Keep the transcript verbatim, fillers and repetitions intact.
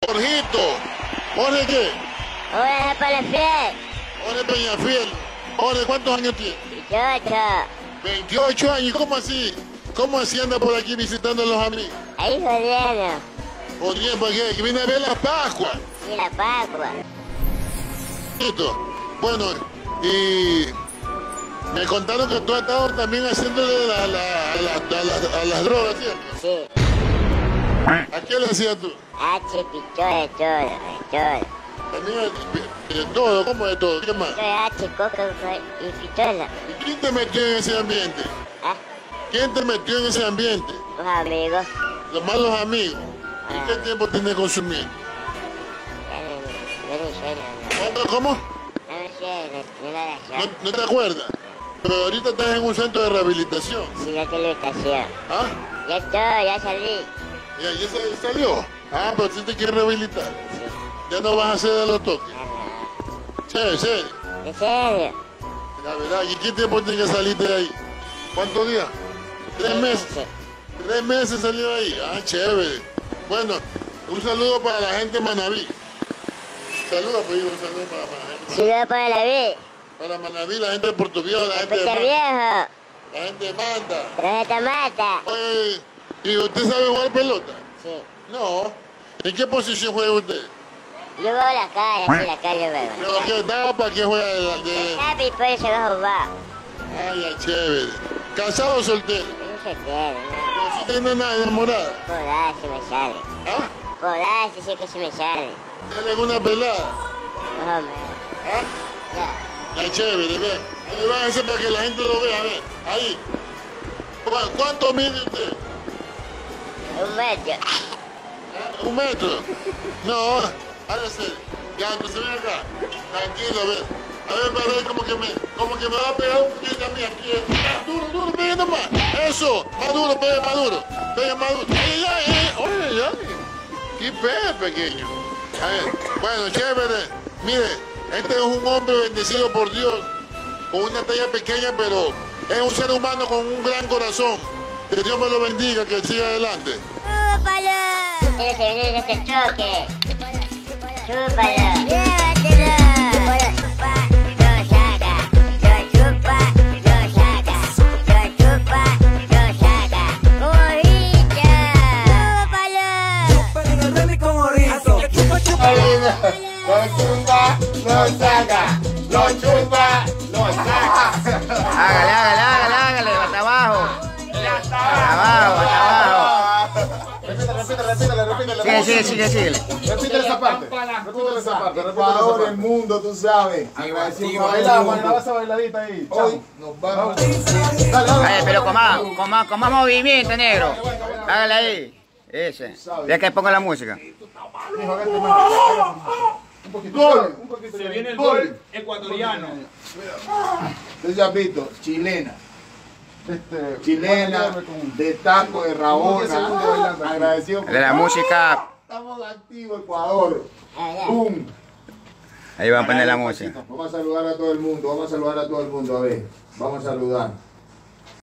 Jorgito. ¿Jorge qué? Jorge Peñafiel. Jorge Peñafiel. Jorge, ¿cuántos años tiene? dieciocho. veintiocho años. ¿Cómo así? ¿Cómo así anda por aquí visitando a los amigos? Ahí jodiendo. Jodiendo, ¿por qué? Que viene a ver la Pascua. Sí, la Pascua. Bueno, y me contaron que tú has estado también haciéndole la, la, a, la, a, la, a las drogas, ¿cierto? Sí. ¿A qué le hacías tú? H, pichón, de todo, de todo. También de, de todo, ¿cómo de todo? ¿Qué más? Soy H, coca y pistola. ¿Y quién te metió en ese ambiente? ¿Ah? ¿Quién te metió en ese ambiente? Los amigos. Los malos amigos. ¿Y Ah. qué tiempo tienes consumiendo? Ya no, no, no sé, no, no. ¿Cómo? No sé, no, no la ¿No, sé. ¿No te acuerdas? Pero ahorita estás en un centro de rehabilitación. Sí, la televisión. ¿Ah? Ya estoy, ya salí. Ya, ya se- salió. Ah, pero si te quieres rehabilitar. Sí. Ya no vas a hacer de los toques. Ya Sí, sí. no. ¿En serio? La verdad, ¿y qué tiempo tienes que salir de ahí? ¿Cuántos días? Tres meses. Tres meses salió de ahí. Ah, chévere. Bueno, un saludo para la gente de Manaví. Saludos, pues, un saludo para, para la gente. Saludos para la vida. Para Manaví, la gente de Puerto Viejo, la gente de Puerto Manta. Viejo. La gente de Manta. Roseta Mata. Oye, ¿y usted sabe jugar pelota? Sí. No. ¿En qué posición juega usted? Yo veo la calle, así la calle veo. ¿Pero qué etapa para qué juega de, la- de... Papi, por eso va a jugar. Ay, ya, chévere. ¿Casado o soltero? No se quiere, No, si tiene nada enamorada. no. Joder, se me sale. ¿Ah? Joder, si sí que se me sale. ¿Tiene alguna pelada? Hombre. ¿Ah? Ya. Ya, chévere, ve. Ahí bájese para que la gente lo vea, ve. Ahí. ¿Cu- ¿Cuánto mide usted? Un metro. ¿Ah? ¿Un metro? No, hágase. Ya, entonces ven acá. Tranquilo, ve. A ver, para ver como que me, como que me va a pegar un poquito a mí aquí. Ah, duro, duro, pegue nomás. Eso, más duro, pegue más duro. Pegue más duro. Ay, ay, ay, oye, ay. Qué pegue pequeño. A ver, bueno, chévere. Mire, este es un hombre bendecido por Dios, con una talla pequeña, pero es un ser humano con un gran corazón. Que Dios me lo bendiga, que siga adelante. ¡Chúpalo! Quiero que venga este choque. ¡Chúpalo! ¡Llévatelo! Lo saca, lo chupa, lo saca, lo chupa, lo saca. ¡Morita! ¡Chúpalo! Chúpalo en el remix con Morito. Así que chupa, chupa. Lo chupa, lo saca, lo chupa, lo saca. Hágale, hágale, hágale, hágale, hasta abajo. Hasta abajo, hasta abajo. Repítale, repítale, repítale, repítale. Sigue, sigue, sigue, sigue. Repítale esa parte. Repítale esa parte. Ecuador, el mundo, tú sabes. Agradecido. Baila, baila esa bailadita ahí. Hoy nos vamos. Dale, dale. Ay, pero con más, con más, con más movimiento, negro. Hágale ahí. Ese. Ya que pongo la música. Un poquito. Gol. Un poquito. Se viene el gol ecuatoriano. Entonces ya has visto, chilena. Este, chilena, de taco, de rabona. Agradecido. De la música. Estamos activos, Ecuador. ¡Pum! Ahí va a poner la música. Vamos a saludar a todo el mundo, vamos a saludar a todo el mundo, a ver, vamos a saludar.